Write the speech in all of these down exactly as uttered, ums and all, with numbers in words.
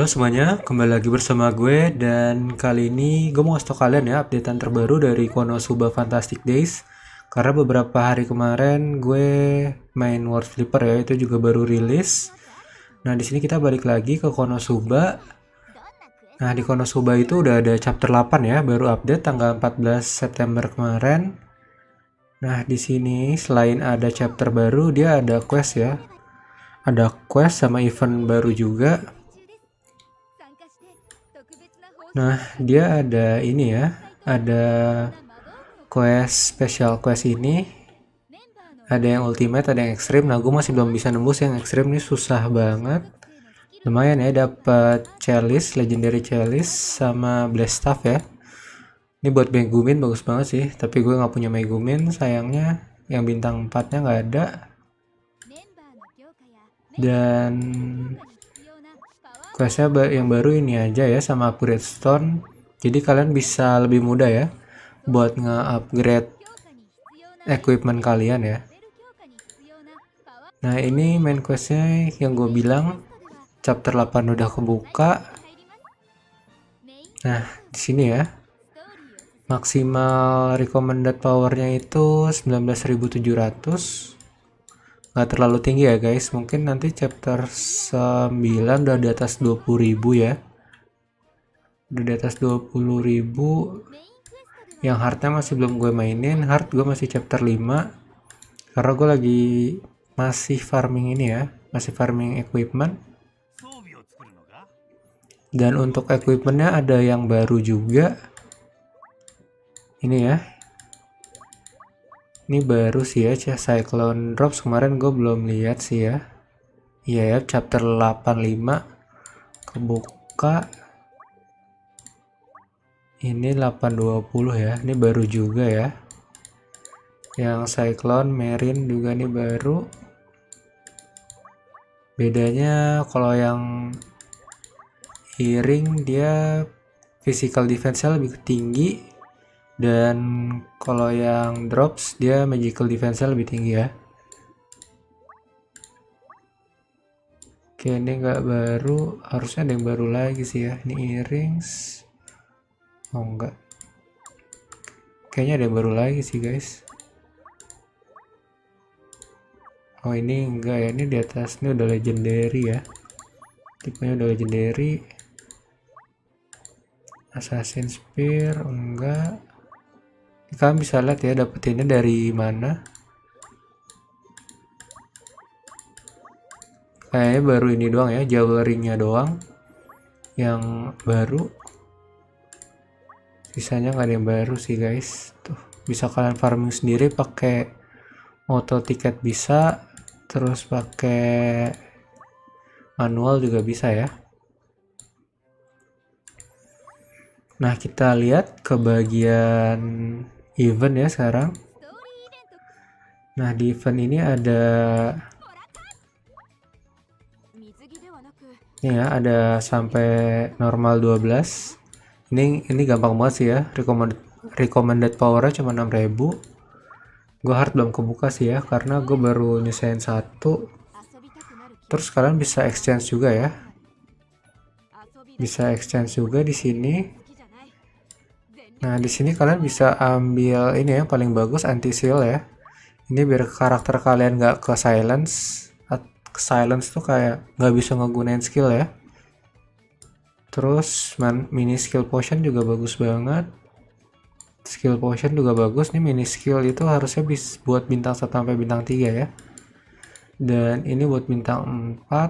Halo semuanya, kembali lagi bersama gue dan kali ini gue mau kasih tau kalian ya updatean terbaru dari Konosuba Fantastic Days. Karena beberapa hari kemarin gue main World Flipper ya, itu juga baru rilis. Nah di sini kita balik lagi ke Konosuba. Nah di Konosuba itu udah ada chapter delapan ya, baru update tanggal empat belas September kemarin. Nah di sini selain ada chapter baru, dia ada quest ya. Ada quest sama event baru juga. Nah, dia ada ini ya, ada quest special quest ini. Ada yang ultimate, ada yang ekstrim. Nah, gue masih belum bisa nembus yang ekstrim, ini susah banget. Lumayan ya, dapat chalice, legendary chalice sama blast staff ya. Ini buat Megumin bagus banget sih, tapi gue nggak punya Megumin, sayangnya yang bintang empatnya nggak ada. Dan questnya yang baru ini aja ya, sama upgrade stone. Jadi kalian bisa lebih mudah ya buat nge-upgrade equipment kalian ya. Nah ini main questnya yang gue bilang chapter delapan udah kebuka. Nah di sini ya, maksimal recommended powernya itu sembilan belas ribu tujuh ratus. Nggak terlalu tinggi ya guys, mungkin nanti chapter sembilan udah di atas dua puluh ribu ya, udah di atas dua puluh ribu. Yang hardnya masih belum gue mainin, hard gue masih chapter lima karena gue lagi masih farming ini ya, masih farming equipment. Dan untuk equipmentnya ada yang baru juga ini ya, ini baru sih ya, Cyclone Drops. Kemarin gue belum lihat sih ya. Iya ya, chapter delapan puluh lima kebuka. Ini delapan dua puluh ya, ini baru juga ya. Yang Cyclone Marine juga nih baru. Bedanya kalau yang Hearing dia physical defense-nya lebih tinggi. Dan kalau yang drops dia magical defense-nya lebih tinggi ya. Oke, ini nggak baru, harusnya ada yang baru lagi sih ya. Ini earrings. Oh enggak. Kayaknya ada yang baru lagi sih guys. Oh ini enggak ya, ini di atas ini udah legendary ya. Tipenya udah legendary. Assassin Spear enggak. Kalian bisa lihat ya dapetinnya dari mana. Kayaknya baru ini doang ya, jewelry-nya doang yang baru. Sisanya nggak ada yang baru sih guys. Tuh bisa kalian farming sendiri pakai auto tiket bisa, terus pakai manual juga bisa ya. Nah kita lihat ke bagian event ya sekarang. Nah di event ini ada ini ya, ada sampai normal dua belas. Ini ini gampang banget sih ya. Recommended recommended powernya cuma enam ribu. Gue hard belum kebuka sih ya, karena gue baru nyesain satu. Terus kalian bisa exchange juga ya. Bisa exchange juga di sini. Nah, di sini kalian bisa ambil ini yang paling bagus, anti seal ya. Ini biar karakter kalian nggak ke silence. Ke silence tuh kayak nggak bisa ngegunain skill ya. Terus man, mini skill potion juga bagus banget. Skill potion juga bagus nih, mini skill itu harusnya bisa buat bintang satu sampai bintang tiga ya. Dan ini buat bintang empat.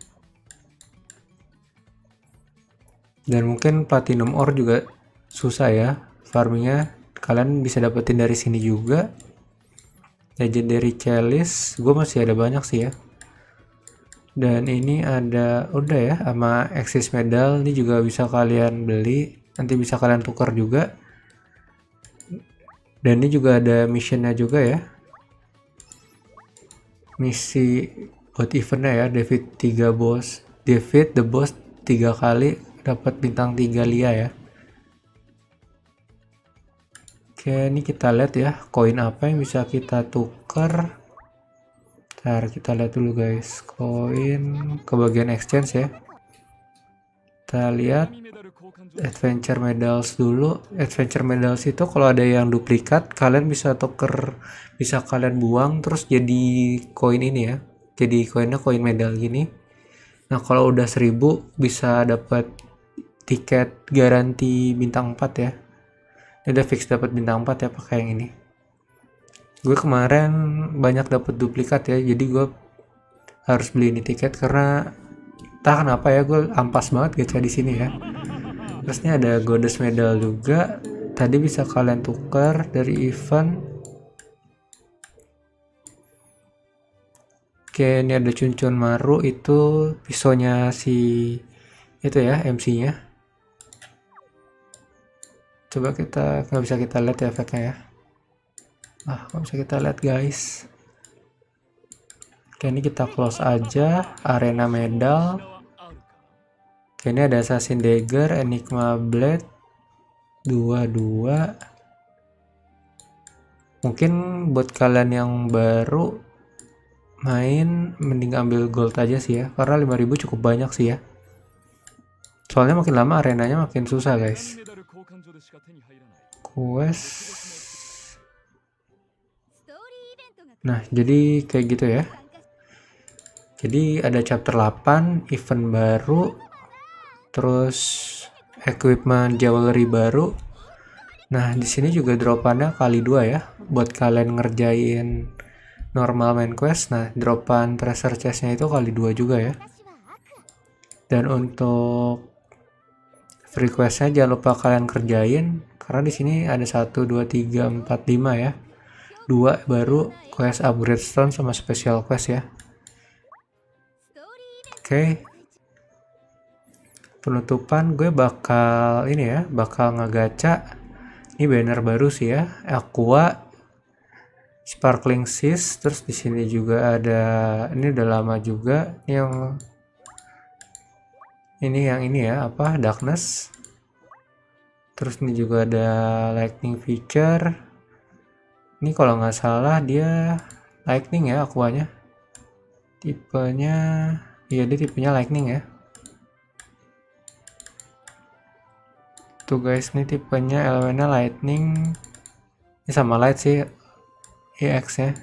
Dan mungkin platinum ore juga susah ya farmingnya, kalian bisa dapetin dari sini juga. Legendary chalice gue masih ada banyak sih ya. Dan ini ada udah ya, sama Axis medal ini juga bisa kalian beli, nanti bisa kalian tukar juga. Dan ini juga ada missionnya juga ya, misi buat eventnya ya, defeat tiga boss, defeat the boss tiga kali dapat bintang tiga lia ya. Oke, ini kita lihat ya koin apa yang bisa kita tukar. Ntar kita lihat dulu guys, koin ke bagian exchange ya. kita lihat adventure medals dulu. Adventure medals itu kalau ada yang duplikat kalian bisa tuker, bisa kalian buang terus jadi koin ini ya, jadi koinnya koin medal gini. Nah kalau udah seribu bisa dapat tiket garansi bintang empat ya. Ini udah fix dapat bintang empat ya pakai yang ini. Gue kemarin banyak dapat duplikat ya, jadi gue harus beli ini tiket karena entah kenapa ya gue ampas banget gacha di sini ya. Terus ini ada goddess medal juga, tadi bisa kalian tukar dari event. Oke, ini ada Cuncun Maru, itu pisaunya si itu ya, M C-nya. Coba kita, nggak bisa kita lihat ya efeknya ya. Ah, nggak bisa kita lihat guys. Oke, ini kita close aja. Arena medal. Oke, ini ada Assassin Dagger, Enigma Blade, dua dua. Mungkin buat kalian yang baru main, mending ambil gold aja sih ya, karena lima ribu cukup banyak sih ya. Soalnya makin lama arenanya makin susah guys. Quest. Nah, jadi kayak gitu ya. Jadi ada chapter delapan, event baru, terus equipment jewelry baru. Nah, di sini juga dropannya kali dua ya, buat kalian ngerjain normal main quest. Nah, dropan treasure chestnya itu kali dua juga ya. Dan untuk free questnya jangan lupa kalian kerjain, karena di sini ada satu, dua, tiga, empat, lima ya. Dua baru quest upgrade stone sama special quest ya. Oke. Okay. Penutupan gue bakal ini ya, bakal ngegacha. Ini banner baru sih ya, Aqua, Sparkling Seas, terus di sini juga ada, ini udah lama juga, ini yang ini yang ini ya, apa, Darkness. Terus ini juga ada Lightning feature. Ini kalau nggak salah dia Lightning ya, Aquanya. Tipenya, iya dia tipenya Lightning ya. Tuh guys, ini tipenya elemennya lightning. Ini sama light sih E X nya.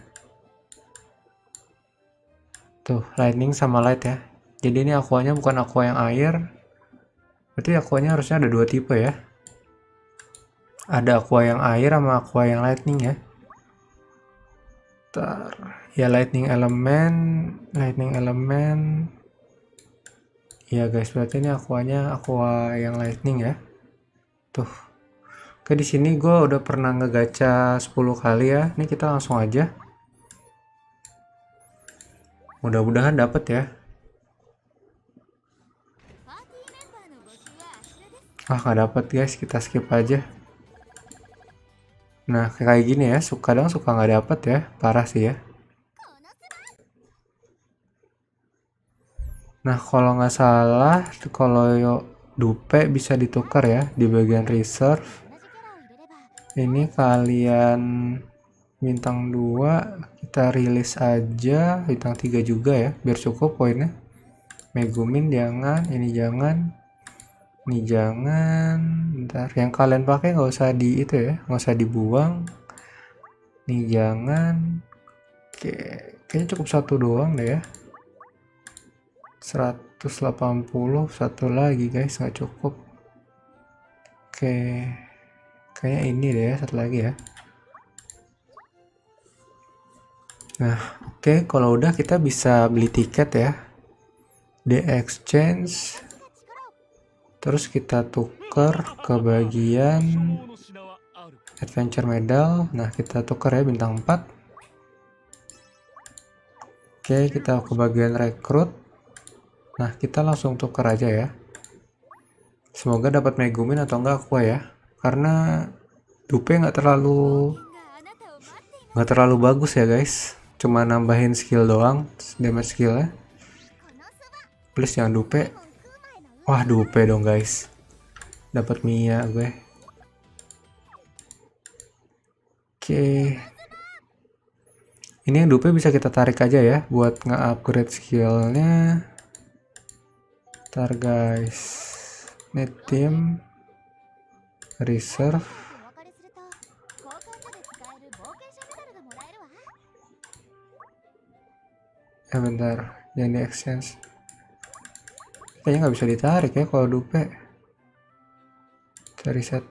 Tuh, lightning sama light ya. Jadi ini aquanya bukan aqua yang air. Berarti aquanya harusnya ada dua tipe ya. Ada aqua yang air sama aqua yang lightning ya. Bentar. Ya lightning element, lightning element. Ya guys, berarti ini aquanya aqua yang lightning ya. Tuh. Oke, di sini gue udah pernah ngegacha sepuluh kali ya. Ini kita langsung aja. Mudah-mudahan dapet ya. Ah, nggak dapet guys, kita skip aja. Nah, kayak gini ya, suka kadang suka nggak dapet ya, parah sih ya. Nah, kalau nggak salah, kalau dupe bisa ditukar ya di bagian reserve. Ini kalian bintang dua, kita rilis aja bintang tiga juga ya, biar cukup poinnya. Megumin jangan, ini jangan, ini jangan. Bentar, yang kalian pakai nggak usah di itu ya, nggak usah dibuang. Ini jangan. Oke, kayaknya cukup satu doang deh ya. seratus delapan puluh, satu lagi guys, nggak cukup. Oke, kayaknya ini deh ya, satu lagi ya. Nah, oke, kalau udah kita bisa beli tiket ya, di exchange, terus kita tuker ke bagian adventure medal. Nah, kita tuker ya bintang empat. Oke, kita ke bagian rekrut. Nah, kita langsung tuker aja ya. Semoga dapat Megumin atau enggak aqua ya. Karena dupe nggak terlalu nggak terlalu bagus ya guys. Cuma nambahin skill doang, damage skillnya. Please jangan dupe. Wah, dupe dong guys. Dapat Mia gue. Oke. Ini yang dupe bisa kita tarik aja ya buat nge-upgrade skillnya. Ntar guys. Net team, reserve. Eh bentar, jangan di exchange. Kayaknya nggak bisa ditarik ya kalau dupe. Kita reset.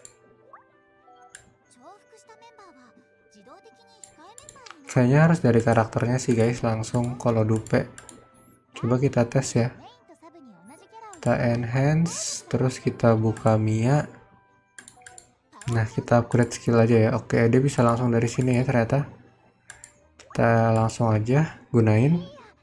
Kayaknya harus dari karakternya sih guys, langsung kalau dupe. Coba kita tes ya. Kita enhance, terus kita buka Mia. Nah, kita upgrade skill aja ya. Oke, dia bisa langsung dari sini ya ternyata. Kita langsung aja gunain.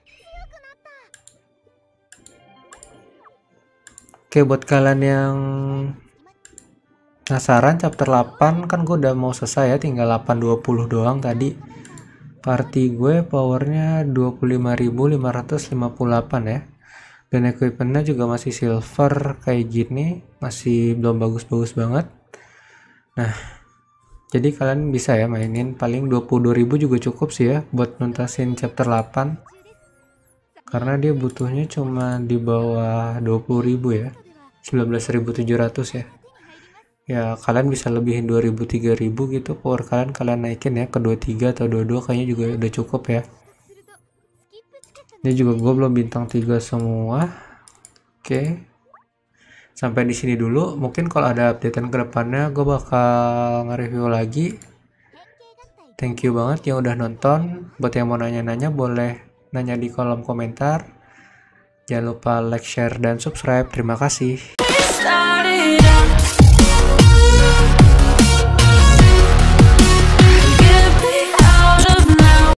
Oke, buat kalian yang penasaran chapter delapan kan gue udah mau selesai ya, tinggal delapan dua puluh doang tadi. Party gue powernya dua puluh lima ribu lima ratus lima puluh delapan ya. Dan equipmentnya juga masih silver kayak gini, masih belum bagus-bagus banget. Nah, jadi kalian bisa ya mainin, paling dua puluh dua ribu juga cukup sih ya buat nuntasin chapter delapan. Karena dia butuhnya cuma di bawah dua puluh ribu ya, sembilan belas ribu tujuh ratus ya. Ya kalian bisa lebihin dua ribu tiga ribu gitu, power kalian kalian naikin ya ke dua puluh tiga atau dua puluh dua, kayaknya juga udah cukup ya. Ini juga gue belum bintang tiga semua. Oke, sampai di sini dulu. Mungkin kalau ada updatean ke depannya gue bakal nge-review lagi. Thank you banget yang udah nonton. Buat yang mau nanya-nanya boleh nanya di kolom komentar. Jangan lupa like, share, dan subscribe. Terima kasih.